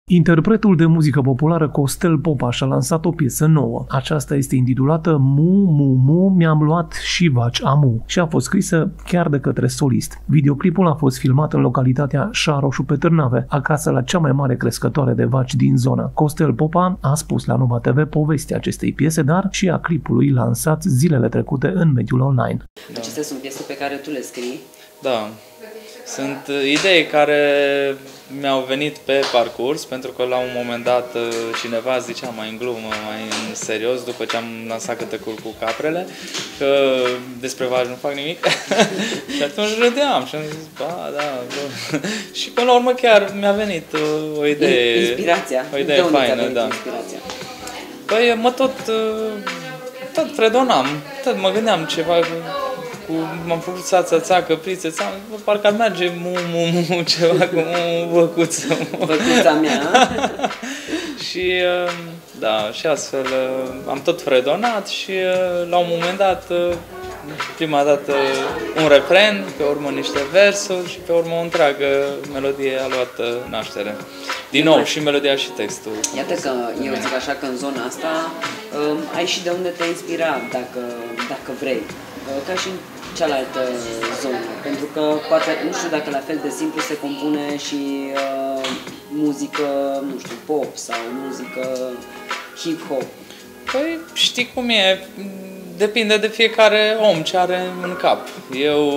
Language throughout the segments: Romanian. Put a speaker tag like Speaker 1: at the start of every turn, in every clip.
Speaker 1: Interpretul de muzică populară Costel Popa și-a lansat o piesă nouă. Aceasta este intitulată Mu, Mu, Mu, mi-am luat și vaci amu și a fost scrisă chiar de către solist. Videoclipul a fost filmat în localitatea Șaroșu pe Târnave, acasă la cea mai mare crescătoare de vaci din zonă. Costel Popa a spus la Nova TV povestea acestei piese, dar și a clipului lansat zilele trecute în mediul online.
Speaker 2: Acestea sunt piese pe care tu le scrii?
Speaker 3: Da. Sunt idei care mi-au venit pe parcurs, pentru că la un moment dat cineva zicea mai în glumă, mai în serios, după ce am lansat câtecul cu caprele, că despre vaci nu fac nimic. Și atunci râdeam și am zis, ba, da, bă. Și până la urmă chiar mi-a venit o idee.
Speaker 2: Inspirația.
Speaker 3: O idee faină, da.
Speaker 2: Inspirația?
Speaker 3: Păi mă tot fredonam, mă gândeam ceva. M-am făcut ța, căprițe, parcă ar merge mu, ceva cu văcuță.
Speaker 2: Văcuța mea.
Speaker 3: Și da, și astfel am tot fredonat și la un moment dat, prima dată un refren, pe urmă niște versuri și pe urmă o întreagă melodie a luat naștere. Din nou, și melodia și textul.
Speaker 2: Iată că eu zic așa că în zona asta ai și de unde te inspira, dacă vrei, ca și în cealaltă zonă, pentru că poate, nu știu dacă la fel de simplu se compune și muzică, nu știu, pop sau muzică hip-hop.
Speaker 3: Păi știi cum e, depinde de fiecare om ce are în cap. Eu,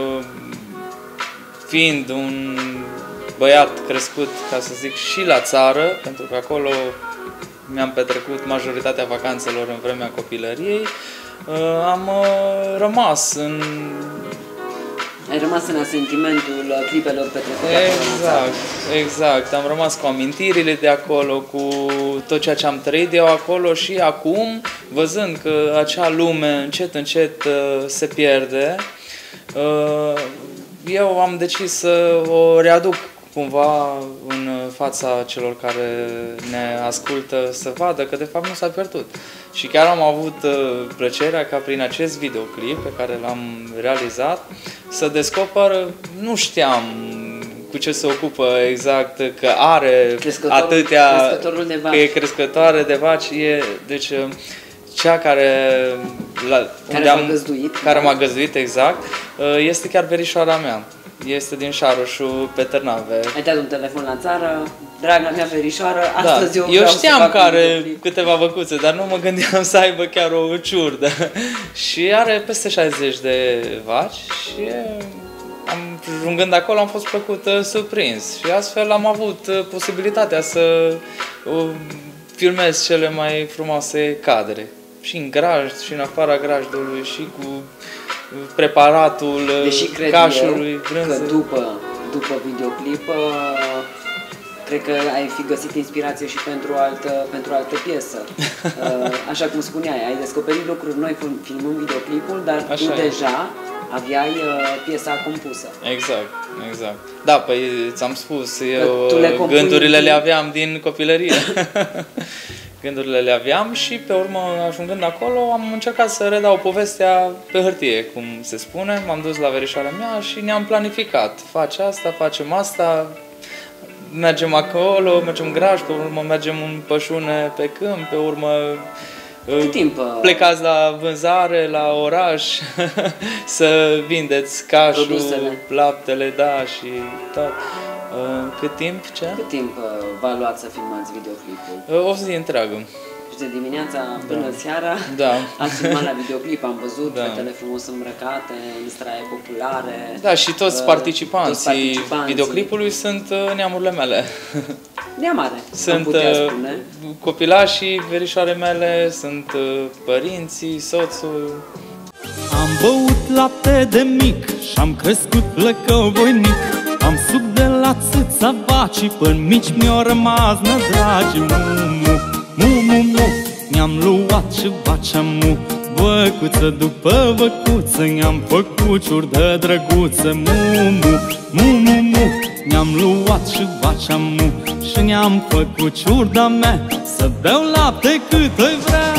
Speaker 3: fiind un băiat crescut, ca să zic, și la țară, pentru că acolo mi-am petrecut majoritatea vacanțelor în vremea copilăriei, am rămas în...
Speaker 2: Ai rămas în asentimentul clipelor petrecute.
Speaker 3: Exact. Am rămas cu amintirile de acolo, cu tot ceea ce am trăit eu acolo și acum, văzând că acea lume încet se pierde, eu am decis să o readuc cumva în fața celor care ne ascultă să vadă că de fapt nu s-a pierdut. Și chiar am avut plăcerea ca prin acest videoclip pe care l-am realizat să descoper, nu știam cu ce se ocupă exact, că are atâtea, că e crescătoare de vaci, deci cea care m-a găzduit exact, este chiar verișoara mea. Este din Șaroșu pe Târnave.
Speaker 2: Ai dat un telefon la țară, draga mea verișoară, astăzi
Speaker 3: eu știam că are câteva văcuțe, dar nu mă gândeam să aibă chiar o ciurdă. Și are peste 60 de vaci și ajungând acolo am fost plăcut surprins. Și astfel am avut posibilitatea să filmez cele mai frumoase cadre. Și în grajd, și în afara grajdului, și cu preparatul cașului,
Speaker 2: brânzei. După videoclip, cred că ai fi găsit inspirație și pentru altă piesă. Așa cum spuneai, ai descoperit lucruri noi filmând videoclipul, dar tu deja aveai piesa compusă.
Speaker 3: Exact. Da, păi ți-am spus, eu gândurile le aveam din copilărie. Gândurile le aveam și pe urmă, ajungând acolo, am încercat să redau povestea pe hârtie, cum se spune. M-am dus la verișoara mea și ne-am planificat. Face asta, facem asta, mergem acolo, mergem în graj, pe urmă mergem în pășune pe câmp, pe urmă plecați la vânzare, la oraș, să vindeți cașul, laptele, da, și tot. Cât timp? Cât
Speaker 2: timp v-a luat să filmați videoclipul?
Speaker 3: O zi întreagă.
Speaker 2: Și de dimineața până seara ați filmat la videoclip, am văzut fetele frumos îmbrăcate, în straie populare.
Speaker 3: Da, și toți participanții videoclipului sunt neamurile mele.
Speaker 2: Neamare,
Speaker 3: sunt copilașii verișoare mele, sunt părinții, soțul.
Speaker 4: Am băut lapte de mic și-am crescut flăcăvoinic. Am suc de la țâța vacii, până mici mi-au rămas nădragi. Mu, mi-am luat și vacea mu. Văcuță după văcuță, i-am făcut ciurdă drăguță. Mu, mi-am luat și vacea mu și ne-am făcut ciurda mea, să beau lapte cât îi vrea.